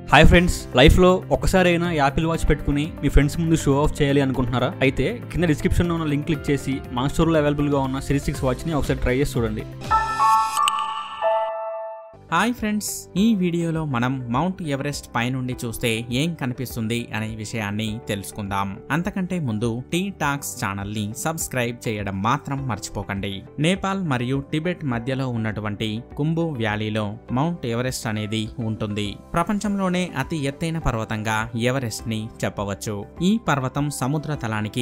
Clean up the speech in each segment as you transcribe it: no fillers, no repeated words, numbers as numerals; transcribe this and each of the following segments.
Hi friends, లైఫ్లో ఒక్కసారైనా Apple watch పెట్టుకుని మీ ఫ్రెండ్స్ ముందు షో ఆఫ్ చేయాలి అనుకుంటున్నారా? అయితే కింద డిస్క్రిప్షన్లో ఉన్న లింక్ క్లిక్ చేసి మన స్టోర్లో అవైలబుల్గా ఉన్న సిరీస్ 6 వాచ్ని ఒకసారి ట్రై చేసి చూడండి. హాయ్ ఫ్రెండ్స్, ఈ వీడియోలో మనం మౌంట్ ఎవరెస్ట్ పైనుండి చూస్తే ఏం కనిపిస్తుంది అనే విషయాన్ని తెలుసుకుందాం. అంతకంటే ముందు టీ టాక్స్ ఛానల్ ని సబ్స్క్రైబ్ చేయడం మాత్రం మర్చిపోకండి. నేపాల్ మరియు టిబెట్ మధ్యలో ఉన్నటువంటి కుంబు వ్యాలీలో మౌంట్ ఎవరెస్ట్ అనేది ఉంటుంది. ప్రపంచంలోనే అతి ఎత్తైన పర్వతంగా ఎవరెస్ట్ ని చెప్పవచ్చు. ఈ పర్వతం సముద్ర తలానికి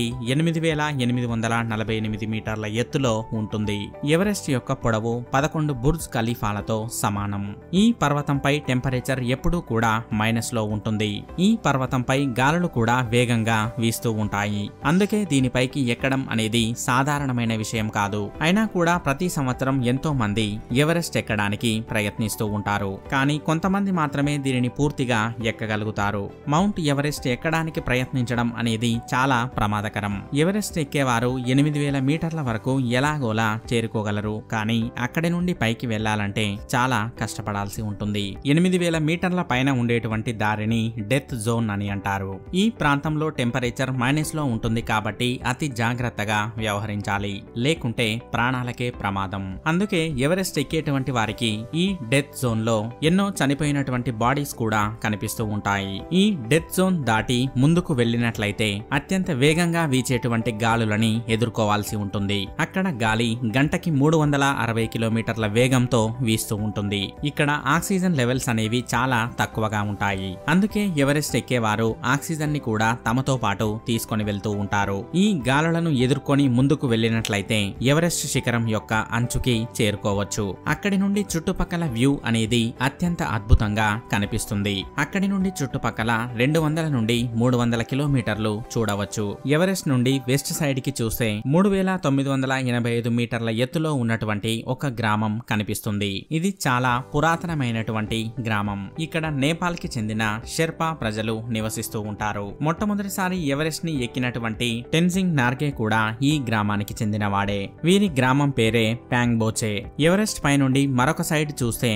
8848 మీటర్ల ఎత్తులో ఉంటుంది. ఎవరెస్ట్ యొక్క పొడవు 11 బుర్జ్ ఖలీఫాలతో సమానం. ఈ పర్వతంపై టెంపరేచర్ ఎప్పుడూ కూడా మైనస్ లో ఉంటుంది. ఈ పర్వతంపై గాలులు కూడా వేగంగా వీస్తూ ఉంటాయి. అందుకే దీనిపైకి ఎక్కడం అనేది సాధారణమైన విషయం కాదు. అయినా కూడా ప్రతి సంవత్సరం ఎంతో మంది ఎవరెస్ట్ ఎక్కడానికి ప్రయత్నిస్తూ ఉంటారు. కానీ కొంతమంది మాత్రమే దీనిని పూర్తిగా ఎక్కగలుగుతారు. మౌంట్ ఎవరెస్ట్ ఎక్కడానికి ప్రయత్నించడం అనేది చాలా ప్రమాదకరం. ఎవరెస్ట్ ఎక్కేవారు 8000 మీటర్ల వరకు ఎలాగోలా చేరుకోగలరు. కానీ అక్కడి నుండి పైకి వెళ్లాలంటే చాలా కష్టపడాల్సి ఉంటుంది. 8000 మీటర్ల పైన ఉండేటువంటి దారిని డెత్ జోన్ అని అంటారు. ఈ ప్రాంతంలో టెంపరేచర్ మైనస్ లో ఉంటుంది కాబట్టి అతి జాగ్రత్తగా వ్యవహరించాలి, లేకుంటే ప్రాణాలకే ప్రమాదం. అందుకే ఎవరెస్ట్ ఎక్కేటువంటి వారికి ఈ డెత్ జోన్ లో ఎన్నో చనిపోయినటువంటి బాడీస్ కూడా కనిపిస్తూ ఉంటాయి. ఈ డెత్ జోన్ దాటి ముందుకు వెళ్ళినట్లయితే అత్యంత వేగంగా వీచేటువంటి గాలులని ఎదుర్కోవాల్సి ఉంటుంది. అక్కడ గాలి గంటకి 360 కిలోమీటర్ల వేగంతో వీస్తూ ఉంటుంది. ఇక్కడ ఆక్సిజన్ లెవెల్స్ అనేవి చాలా తక్కువగా ఉంటాయి. అందుకే ఎవరెస్ట్ ఎక్కేవారు ఆక్సిజన్ ని కూడా తమతో పాటు తీసుకొని వెళ్తూ ఉంటారు. ఈ గాలులను ఎదుర్కొని ముందుకు వెళ్ళినట్లయితే ఎవరెస్ట్ శిఖరం యొక్క అంచుకి చేరుకోవచ్చు. అక్కడి నుండి చుట్టుపక్కల వ్యూ అనేది అత్యంత అద్భుతంగా కనిపిస్తుంది. అక్కడి నుండి చుట్టుపక్కల 200 నుండి 300 కిలోమీటర్లు చూడవచ్చు. ఎవరెస్ట్ నుండి వెస్ట్ సైడ్ కి చూస్తే 3985 మీటర్ల ఎత్తులో ఉన్నటువంటి ఒక గ్రామం కనిపిస్తుంది. ఇది చాలా పురాతనమైనటువంటి గ్రామం. ఇక్కడ నేపాల్ కి చెందిన షెర్పా ప్రజలు నివసిస్తూ ఉంటారు. మొట్టమొదటిసారి ఎవరెస్ట్ ని ఎక్కినటువంటి టెన్జింగ్ నార్గే కూడా ఈ గ్రామానికి చెందిన వాడే. వీరి గ్రామం పేరే ప్యాంగ్బోచే. ఎవరెస్ట్ పై నుండి మరొక సైడ్ చూస్తే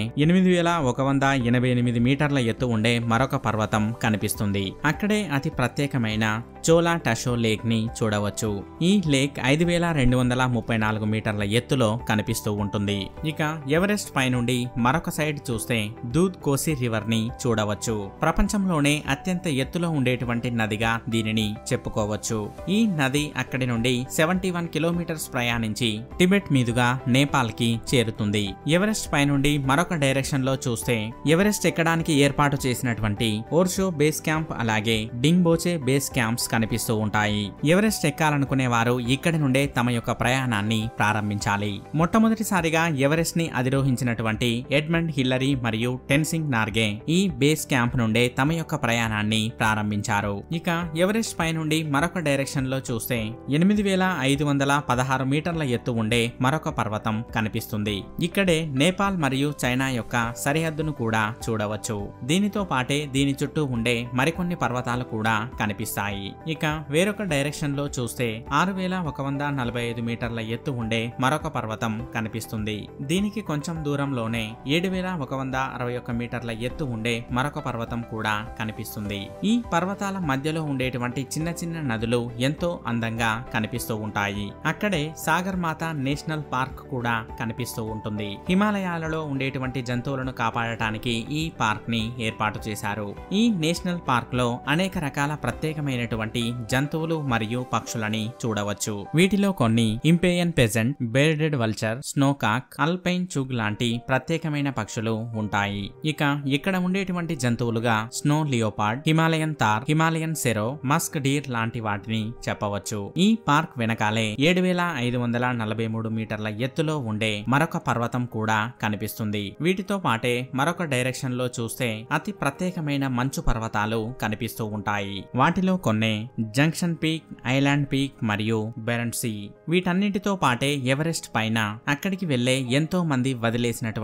8188 మీటర్ల ఎత్తు ఉండే మరొక పర్వతం కనిపిస్తుంది. అక్కడే అతి ప్రత్యేకమైన చోలా టషో లేక్ ని చూడవచ్చు. ఈ లేక్ 5234 మీటర్ల ఎత్తులో కనిపిస్తూ ఉంటుంది. ఇక ఎవరెస్ట్ పై నుండి మరొక సైడ్ చూస్తే దూద్ కోసి రివర్ ని చూడవచ్చు. ప్రపంచంలోనే అత్యంత ఎత్తులో ఉండేటువంటి నదిగా దీనిని చెప్పుకోవచ్చు. ఈ నది అక్కడి నుండి 71 కిలోమీటర్స్ ప్రయాణించి టిబెట్ మీదుగా నేపాల్ కి చేరుతుంది. ఎవరెస్ట్ పై నుండి మరొక డైరెక్షన్ లో చూస్తే ఎవరెస్ట్ ఎక్కడానికి ఏర్పాటు చేసినటువంటి ఓర్షో బేస్ క్యాంప్ అలాగే డింగ్బోచే బేస్ క్యాంప్స్ కనిపిస్తూ ఉంటాయి. ఎవరెస్ట్ ఎక్కాలనుకునే వారు ఇక్కడి నుండే తమ యొక్క ప్రయాణాన్ని ప్రారంభించాలి. మొట్టమొదటిసారిగా ఎవరెస్ట్ ని అధిరోహించినటువంటి ఎడ్మండ్ హిల్లరీ మరియు టెన్సింగ్ నార్గే ఈ బేస్ క్యాంప్ నుండే తమ యొక్క ప్రయాణాన్ని ప్రారంభించారు. ఇక ఎవరెస్ట్ పై నుండి మరొక డైరెక్షన్ లో చూస్తే 8516 మీటర్ల ఎత్తు ఉండే మరొక పర్వతం కనిపిస్తుంది. ఇక్కడే నేపాల్ మరియు చైనా యొక్క సరిహద్దును కూడా చూడవచ్చు. దీనితో పాటే దీని చుట్టూ ఉండే మరికొన్ని పర్వతాలు కూడా కనిపిస్తాయి. ఇక వేరొక డైరెక్షన్ లో చూస్తే 6145 మీటర్ల ఎత్తు ఉండే మరొక పర్వతం కనిపిస్తుంది. దీనికి కొంచెం దూరంలోనే 7161 మీటర్ల ఎత్తు ఉండే మరొక పర్వతం కూడా కనిపిస్తుంది. ఈ పర్వతాల మధ్యలో ఉండేటువంటి చిన్న చిన్న నదులు ఎంతో అందంగా కనిపిస్తూ ఉంటాయి. అక్కడే సాగర్ మాత నేషనల్ పార్క్ కూడా కనిపిస్తూ ఉంటుంది. హిమాలయాలలో ఉండేటువంటి జంతువులను కాపాడటానికి ఈ పార్క్ ని ఏర్పాటు చేశారు. ఈ నేషనల్ పార్క్ లో అనేక రకాల ప్రత్యేకమైనటువంటి జంతువులు మరియు పక్షులని చూడవచ్చు. వీటిలో కొన్ని Impeyan pheasant, bearded vulture, snowcock, alpine chough లాంటి ప్రత్యేకమైన పక్షులు ఉంటాయి. ఇక ఇక్కడ ఉండేటువంటి జంతువులుగా snow leopard, Himalayan tahr, Himalayan serow, musk deer లాంటి వాటిని చెప్పవచ్చు. ఈ పార్క్ వెనకాలే 7543 మీటర్ల ఎత్తులో ఉండే మరొక పర్వతం కూడా కనిపిస్తుంది. వీటితో పాటే మరొక డైరెక్షన్ లో చూస్తే అతి ప్రత్యేకమైన మంచు పర్వతాలు కనిపిస్తూ ఉంటాయి. వాటిలో కొన్ని జంక్షన్ పీక్, ఐలాండ్ పీక్ మరియు బెరంట్సీ. వీటన్నిటితో పాటే ఎవరెస్ట్ పైన అక్కడికి వెళ్లే ఎంతో మంది వదిలేసినటువంటి చెత్త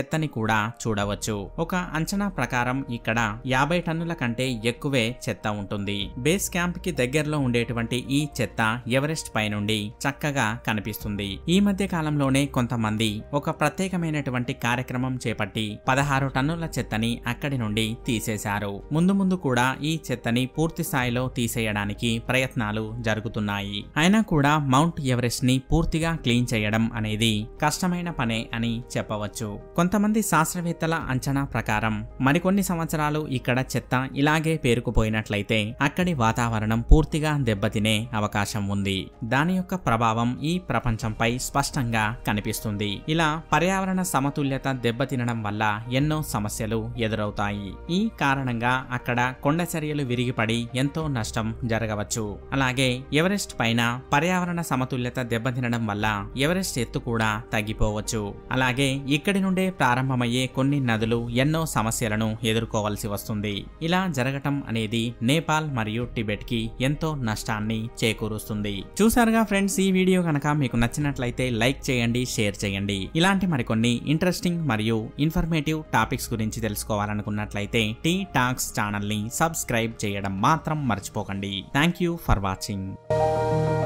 చెత్తని కూడా చూడవచ్చు. ఒక అంచనా ప్రకారం ఇక్కడ 50 టన్నుల కంటే ఎక్కువే చెత్త ఉంటుంది. బేస్ క్యాంప్ కి దగ్గరలో ఉండేటువంటి ఈ చెత్త ఎవరెస్ట్ పై నుండి చక్కగా కనిపిస్తుంది. ఈ మధ్య కాలంలోనే కొంతమంది ఒక ప్రత్యేకమైనటువంటి కార్యక్రమం చేపట్టి 16 టన్నుల చెత్తని అక్కడి నుండి తీసేశారు. ముందు ముందు కూడా ఈ చెత్తని పూర్తి స్థాయిలో తీసేయడానికి ప్రయత్నాలు జరుగుతున్నాయి. అయినా కూడా మౌంట్ ఎవరెస్ట్ ని పూర్తిగా క్లీన్ చేయడం అనేది కష్టమైన పనే అని చెప్పవచ్చు. కొంతమంది శాస్త్రవేత్తల అంచనా ప్రకారం మరికొన్ని సంవత్సరాలు ఇక్కడ చెత్త ఇలాగే పేరుకుపోయినట్లయితే అక్కడి వాతావరణం పూర్తిగా దెబ్బతినే అవకాశం ఉంది. దాని యొక్క ప్రభావం ఈ ప్రపంచంపై స్పష్టంగా కనిపిస్తుంది. ఇలా పర్యావరణ సమతుల్యత దెబ్బతినడం వల్ల ఎన్నో సమస్యలు ఎదురవుతాయి. ఈ కారణంగా అక్కడ కొండ చర్యలు విరిగిపడి ఎంతో నష్టం జరగవచ్చు. అలాగే ఎవరెస్ట్ పైన పర్యావరణ సమతుల్యత దెబ్బతినడం వల్ల ఎవరెస్ట్ ఎత్తు కూడా తగ్గిపోవచ్చు. అలాగే ఇక్కడి నుండే ప్రారంభమయ్యే కొన్ని నదులు ఎన్నో సమస్యలను ఎదుర్కోవాల్సి వస్తుంది. ఇలా జరగటం అనేది నేపాల్ మరియు టిబెట్ కి ఎంతో నష్టాన్ని చేకూరుస్తుంది. చూసారుగా ఫ్రెండ్స్, ఈ వీడియో కనుక మీకు నచ్చినట్లయితే లైక్ చేయండి, షేర్ చేయండి. ఇలాంటి మరికొన్ని ఇంట్రెస్టింగ్ మరియు ఇన్ఫర్మేటివ్ టాపిక్స్ గురించి తెలుసుకోవాలనుకున్నట్లయితే టీ టాక్స్ ఛానల్ ని సబ్స్క్రైబ్ చేయడం మాత్రం మర్చిపోకండి. Thank you for watching.